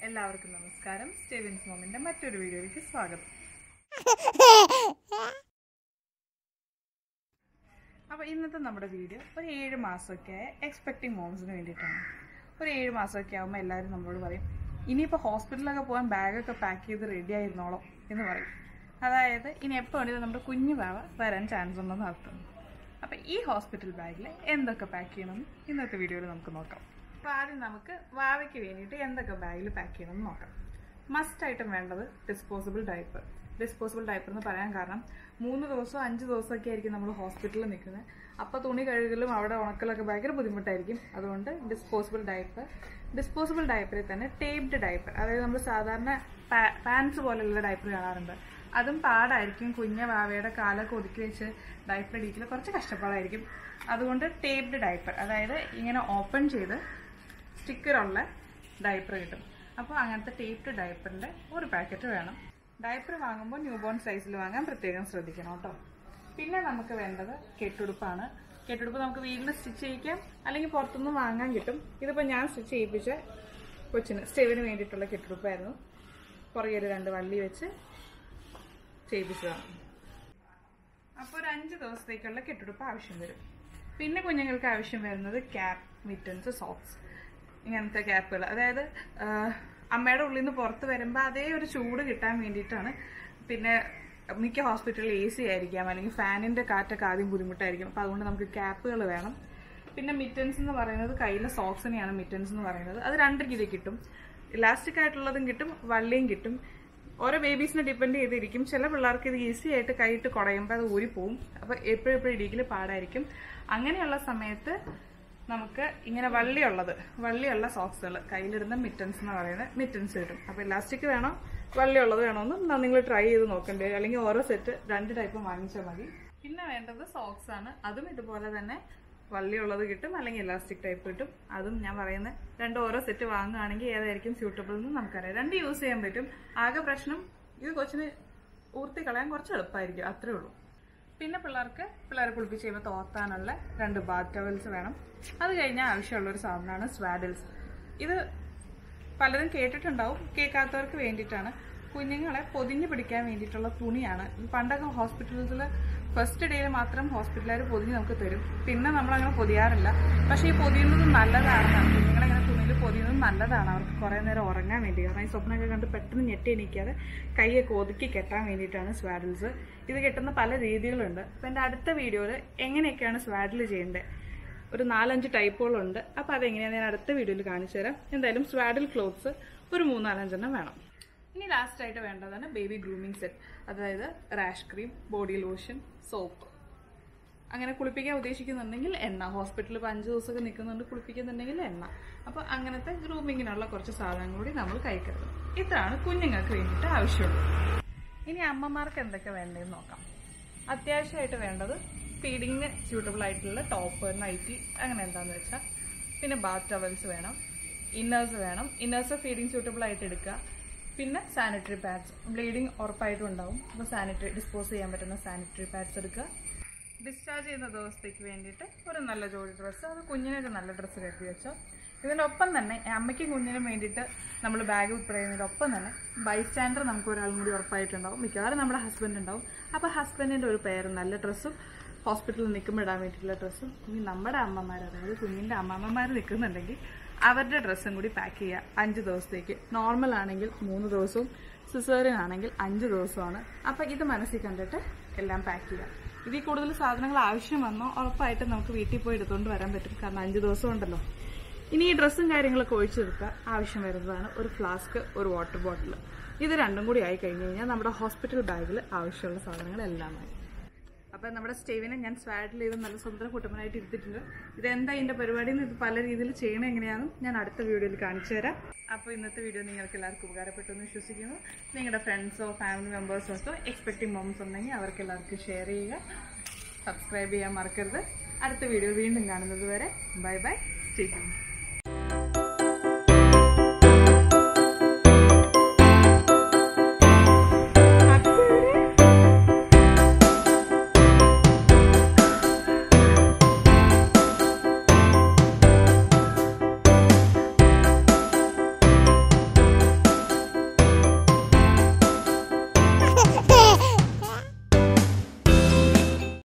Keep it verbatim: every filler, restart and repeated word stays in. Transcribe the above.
എല്ലാവർക്കും നമസ്കാരം. സ്റ്റെവിൻസ് മോമിന്റെ മറ്റൊരു വീഡിയോയിലേക്ക് സ്വാഗതം. അപ്പോൾ ഇന്നത്തെ നമ്മുടെ വീഡിയോ ഒരു ഏഴ് മാസമൊക്കെ ആയ എക്സ്പെക്ടിങ് മോംസിന് വേണ്ടിയിട്ടാണ്. ഒരു ഏഴ് മാസമൊക്കെ ആകുമ്പോൾ എല്ലാവരും നമ്മളോട് പറയും, ഇനിയിപ്പോൾ ഹോസ്പിറ്റലിലൊക്കെ പോകാൻ ബാഗൊക്കെ പാക്ക് ചെയ്ത് റെഡി ആയിരുന്നോളൂ എന്ന് പറയും. അതായത് ഇനി എപ്പോൾ വേണമെങ്കിലും നമ്മുടെ കുഞ്ഞു ബാവ വരാൻ ചാൻസ് ഉണ്ടെന്ന് അർത്ഥം. അപ്പോൾ ഈ ഹോസ്പിറ്റൽ ബാഗിൽ എന്തൊക്കെ പാക്ക് ചെയ്യണമെന്ന് ഇന്നത്തെ വീഡിയോയിൽ നമുക്ക് നോക്കാം. അപ്പോൾ ആദ്യം നമുക്ക് വാവയ്ക്ക് വേണ്ടിയിട്ട് എന്തൊക്കെ ബാഗിൽ പാക്ക് ചെയ്യണമെന്ന് നോക്കാം. മസ്റ്റായിട്ടും വേണ്ടത് ഡിസ്പോസിബിൾ ഡയപ്പർ. ഡിസ്പോസിബിൾ ഡയപ്പർ എന്ന് പറയാൻ കാരണം മൂന്ന് ദിവസമോ അഞ്ച് ദിവസമൊക്കെ ആയിരിക്കും നമ്മൾ ഹോസ്പിറ്റലിൽ നിൽക്കുന്നത്. അപ്പോൾ തുണി കഴുകലും അവിടെ ഉണക്കലൊക്കെ ഭയങ്കര ബുദ്ധിമുട്ടായിരിക്കും. അതുകൊണ്ട് ഡിസ്പോസിബിൾ ഡയപ്പർ. ഡിസ്പോസിബിൾ ഡയപ്പറിൽ തന്നെ ടേപ്ഡ് ഡയപ്പർ, അതായത് നമ്മൾ സാധാരണ പാൻസ് പോലെയുള്ള ഡയപ്പർ കാണാറുണ്ട്. അതും പാടായിരിക്കും. കുഞ്ഞ വാവയുടെ കാലൊക്കെ ഒതുക്കി വെച്ച് ഡയപ്പർ ഇടിക്കൽ കുറച്ച് കഷ്ടപ്പാടായിരിക്കും. അതുകൊണ്ട് ടേപ്ഡ് ഡയപ്പർ, അതായത് ഇങ്ങനെ ഓപ്പൺ ചെയ്ത് സ്റ്റിക്കറുള്ള ഡയപ്പർ കിട്ടും. അപ്പോൾ അങ്ങനത്തെ ടേപ്ഡ് ഡയപ്പറിൻ്റെ ഒരു പാക്കറ്റ് വേണം. ഡയപ്പർ വാങ്ങുമ്പോൾ ന്യൂ ബോൺ സൈസിൽ വാങ്ങാൻ പ്രത്യേകം ശ്രദ്ധിക്കണം കേട്ടോ. പിന്നെ നമുക്ക് വേണ്ടത് കെട്ടുടുപ്പാണ്. കെട്ടുടുപ്പ് നമുക്ക് വീട്ടിൽ സ്റ്റിച്ച് ചെയ്യിക്കാം, അല്ലെങ്കിൽ പുറത്തുനിന്ന് വാങ്ങാൻ കിട്ടും. ഇതിപ്പോൾ ഞാൻ സ്റ്റിച്ച് ചെയ്യിപ്പിച്ച കൊച്ചിന് സ്റ്റെവിന് വേണ്ടിയിട്ടുള്ള കെട്ടുടുപ്പായിരുന്നു. പുറകെ രണ്ട് വള്ളി വെച്ച് ചെയ്യിപ്പിച്ചതാണ്. അപ്പോൾ ഒരു അഞ്ച് ദിവസത്തേക്കുള്ള കെട്ടുടുപ്പ് ആവശ്യം വരും. പിന്നെ കുഞ്ഞുങ്ങൾക്ക് ആവശ്യം വരുന്നത് ക്യാപ്പ്, മിറ്റൻസ്, സോക്സ്, ഇങ്ങനത്തെ ക്യാപ്പുകൾ. അതായത് അമ്മയുടെ ഉള്ളിൽ നിന്ന് പുറത്ത് വരുമ്പോൾ അതേ ഒരു ചൂട് കിട്ടാൻ വേണ്ടിയിട്ടാണ്. പിന്നെ മിക്ക ഹോസ്പിറ്റലിൽ എ സി ആയിരിക്കാം, അല്ലെങ്കിൽ ഫാനിൻ്റെ കാറ്റൊക്കെ ആദ്യം ബുദ്ധിമുട്ടായിരിക്കും. അപ്പോൾ അതുകൊണ്ട് നമുക്ക് ക്യാപ്പുകൾ വേണം. പിന്നെ മിറ്റൻസ് എന്ന് പറയുന്നത് കയ്യിലെ സോക്സിനെയാണ് മിറ്റൻസ് എന്ന് പറയുന്നത്. അത് രണ്ട് രീതി കിട്ടും. ഇലാസ്റ്റിക് ആയിട്ടുള്ളതും കിട്ടും, വള്ളിയും കിട്ടും. ഓരോ ബേബീസിനെ ഡിപ്പെൻഡ് ചെയ്തിരിക്കും. ചില പിള്ളേർക്ക് ഇത് ഈസി ആയിട്ട് കൈയിട്ട് കുടയുമ്പോൾ അത് ഊരിപ്പോവും. അപ്പോൾ എപ്പോഴും എപ്പോഴും ഇടിക്കൽ പാടായിരിക്കും. അങ്ങനെയുള്ള സമയത്ത് നമുക്ക് ഇങ്ങനെ വള്ളിയുള്ളത് വള്ളിയുള്ള സോക്സുകൾ, കയ്യിലിടുന്ന മിറ്റൻസ് എന്ന് പറയുന്നത് മിറ്റൻസ് കിട്ടും. അപ്പോൾ ഇലാസ്റ്റിക് വേണോ വള്ളിയുള്ളത് വേണമെന്ന് നിങ്ങൾ ട്രൈ ചെയ്ത് നോക്കേണ്ടി വരും. അല്ലെങ്കിൽ ഓരോ സെറ്റ് രണ്ട് ടൈപ്പ് വാങ്ങിച്ചാൽ മതി. പിന്നെ വേണ്ടത് സോക്സ് ആണ്. അതും ഇതുപോലെ തന്നെ വള്ളിയുള്ളത് കിട്ടും, അല്ലെങ്കിൽ ഇലാസ്റ്റിക് ടൈപ്പ് കിട്ടും. അതും ഞാൻ പറയുന്നത് രണ്ട് ഓരോ സെറ്റ് വാങ്ങുകയാണെങ്കിൽ ഏതായിരിക്കും സ്യൂട്ടബിൾ എന്ന് നമുക്കറിയാം. രണ്ട് യൂസ് ചെയ്യാൻ പറ്റും. ആകെ പ്രശ്നം ഇത് കൊച്ചിന് ഊർത്തി കളയാൻ കുറച്ച് എളുപ്പമായിരിക്കും, അത്രേ ഉള്ളൂ. പിന്നെ പിള്ളേർക്ക് പിള്ളേരെ കുളിപ്പിച്ച് കഴിയുമ്പോൾ തോർത്താനുള്ള രണ്ട് ബാത്ത് ടവൽസ് വേണം. അത് കഴിഞ്ഞാൽ ആവശ്യമുള്ളൊരു സാധനമാണ് സ്വാഡിൽസ്. ഇത് പലരും കേട്ടിട്ടുണ്ടാവും, കേൾക്കാത്തവർക്ക് വേണ്ടിയിട്ടാണ്. കുഞ്ഞുങ്ങളെ പൊതിഞ്ഞ് പിടിക്കാൻ വേണ്ടിയിട്ടുള്ള തുണിയാണ്. പണ്ടൊക്കെ ഹോസ്പിറ്റൽസിൽ ഫസ്റ്റ് ഡേയിൽ മാത്രം ഹോസ്പിറ്റലുകാർ പൊതിഞ്ഞ് നമുക്ക് തരും. പിന്നെ നമ്മളങ്ങനെ പൊതിയാറില്ല. പക്ഷേ ഈ പൊതിയുന്നത് നല്ലതാണെന്നാണ്. കുഞ്ഞുങ്ങളെങ്ങനെ തുണിയിൽ പൊതിയുന്നത് നല്ലതാണ്. അവർക്ക് കുറേ നേരം ഉറങ്ങാൻ വേണ്ടി. കാരണം ഈ സ്വപ്നമൊക്കെ കണ്ട് പെട്ടെന്ന് ഞെട്ടി എണീക്കാതെ കൈയൊക്കെ ഒതുക്കി കെട്ടാൻ വേണ്ടിയിട്ടാണ് സ്വാഡിൽസ്. ഇത് കെട്ടുന്ന പല രീതികളുണ്ട്. അപ്പോൾ എൻ്റെ അടുത്ത വീഡിയോയിൽ എങ്ങനെയൊക്കെയാണ് സ്വാഡിൽ ചെയ്യേണ്ടത്, ഒരു നാലഞ്ച് ടൈപ്പുകളുണ്ട്. അപ്പോൾ അതെങ്ങനെയാണ് ഞാൻ അടുത്ത വീഡിയോയിൽ കാണിച്ചു തരാം. എന്തായാലും സ്വാഡിൽ ക്ലോത്ത്സ് ഒരു മൂന്നാലഞ്ചെണ്ണം വേണം. ഇനി ലാസ്റ്റായിട്ട് വേണ്ടതാണ് ബേബി ഗ്രൂമിങ് സെറ്റ്. അതായത് rash cream, body lotion, soap. അങ്ങനെ കുളിപ്പിക്കാൻ ഉദ്ദേശിക്കുന്നുണ്ടെങ്കിൽ എണ്ണ. ഹോസ്പിറ്റലിൽ ഇപ്പോൾ അഞ്ച് ദിവസമൊക്കെ നിൽക്കുന്നുണ്ട്, കുളിപ്പിക്കുന്നുണ്ടെങ്കിൽ എണ്ണ. അപ്പോൾ അങ്ങനത്തെ ഗ്രൂമിങ്ങിനുള്ള കുറച്ച് സാധനങ്ങൾ കൂടി നമ്മൾ കൈ കരുതും. ഇതാണ് കുഞ്ഞുങ്ങൾക്ക് വേണ്ടിയിട്ട് ആവശ്യമുള്ളത്. ഇനി അമ്മമാർക്ക് എന്തൊക്കെ വേണ്ടതെന്ന് നോക്കാം. അത്യാവശ്യമായിട്ട് വേണ്ടത് ഫീഡിങ്ങിന് സ്യൂട്ടബിൾ ആയിട്ടുള്ള ടോപ്പ്, നൈറ്റി, അങ്ങനെ എന്താണെന്ന് വെച്ചാൽ. പിന്നെ ബാത്ത് ടവൽസ് വേണം, ഇന്നേഴ്സ് വേണം. ഇന്നേഴ്സ് ഫീഡിങ് സ്യൂട്ടബിൾ ആയിട്ട് എടുക്കുക. പിന്നെ സാനിറ്ററി പാഡ്സ്, ബ്ലീഡിങ് ഉറപ്പായിട്ടും ഉണ്ടാവും. അപ്പോൾ സാനിറ്ററി ഡിസ്പോസ് ചെയ്യാൻ പറ്റുന്ന സാനിറ്ററി പാഡ്സ് എടുക്കുക. ഡിസ്ചാർജ് ചെയ്യുന്ന ദിവസത്തേക്ക് വേണ്ടിയിട്ട് ഒരു നല്ല ജോഡി ഡ്രസ്സ്, അത് കുഞ്ഞിനൊരു നല്ല ഡ്രസ്സ് കരുതി വെച്ചോ. ഇതിൻ്റെ ഒപ്പം തന്നെ അമ്മയ്ക്കും കുഞ്ഞിനും വേണ്ടിയിട്ട് നമ്മൾ ബാഗ് ഉൾപ്പെടെ ചെയ്യുന്നതിനൊപ്പം തന്നെ ബൈസ്റ്റാൻഡർ നമുക്ക് ഒരാളും കൂടി ഉറപ്പായിട്ടുണ്ടാവും. മിക്കവാറും നമ്മുടെ ഹസ്ബൻഡ് ഉണ്ടാവും. അപ്പോൾ ഹസ്ബൻഡിൻ്റെ ഒരു പെയർ നല്ല ഡ്രസ്സും, ഹോസ്പിറ്റലിൽ നിൽക്കുമ്പോൾ ഇടാൻ വേണ്ടിയിട്ടുള്ള ഡ്രസ്സും, ഇനി നമ്മുടെ അമ്മമാർ, അതായത് കുഞ്ഞിൻ്റെ അമ്മമ്മമാർ നിൽക്കുന്നുണ്ടെങ്കിൽ അവരുടെ ഡ്രസ്സും കൂടി പാക്ക് ചെയ്യുക അഞ്ച് ദിവസത്തേക്ക്. നോർമൽ ആണെങ്കിൽ മൂന്ന് ദിവസവും, സിസേറിയൻ ആണെങ്കിൽ അഞ്ച് ദിവസമാണ്. അപ്പോൾ ഇത് മനസ്സിൽ കണ്ടിട്ട് എല്ലാം പാക്ക് ചെയ്യുക. ഇതിൽ കൂടുതൽ സാധനങ്ങൾ ആവശ്യം വന്നോ ഉറപ്പായിട്ടും നമുക്ക് വീട്ടിൽ പോയി എടുത്തുകൊണ്ട് വരാൻ പറ്റും. കാരണം അഞ്ച് ദിവസം ഉണ്ടല്ലോ. ഇനി ഈ ഡ്രസ്സും കാര്യങ്ങളൊക്കെ ഒഴിച്ചെടുക്കുക. ആവശ്യം വരുന്നതാണ് ഒരു ഫ്ലാസ്ക്, ഒരു വാട്ടർ ബോട്ടിൽ. ഇത് രണ്ടും കൂടി ആയി കഴിഞ്ഞ് കഴിഞ്ഞാൽ നമ്മുടെ ഹോസ്പിറ്റൽ ബാഗിൽ ആവശ്യമുള്ള സാധനങ്ങളെല്ലാമായി. അപ്പം നമ്മുടെ സ്റ്റെവിനെ ഞാൻ സ്വാഡിൽ ചെയ്ത് നല്ല സ്വന്തം കുട്ടപ്പനായിട്ട് ഇരുത്തിയിട്ടുണ്ട്. ഇതെന്താ ഇതിൻ്റെ പരിപാടി എന്ന്, ഇത് പല രീതിയിൽ ചെയ്യണം എങ്ങനെയാണെന്നും ഞാൻ അടുത്ത വീഡിയോയിൽ കാണിച്ചു തരാം. അപ്പോൾ ഇന്നത്തെ വീഡിയോ നിങ്ങൾക്ക് എല്ലാവർക്കും ഉപകാരപ്പെട്ടു എന്ന് വിശ്വസിക്കുന്നു. നിങ്ങളുടെ ഫ്രണ്ട്സോ ഫാമിലി മെമ്പേഴ്സോ ഒക്കെ എക്സ്പെക്ടിങ് മോംസ് ഉണ്ടെങ്കിൽ അവർക്ക് എല്ലാവർക്കും ഷെയർ ചെയ്യുക. സബ്സ്ക്രൈബ് ചെയ്യാൻ മറക്കരുത്. അടുത്ത വീഡിയോ വീണ്ടും കാണുന്നത് വരെ ബൈ ബൈ, സ്റ്റേ ട്യൂൺഡ്.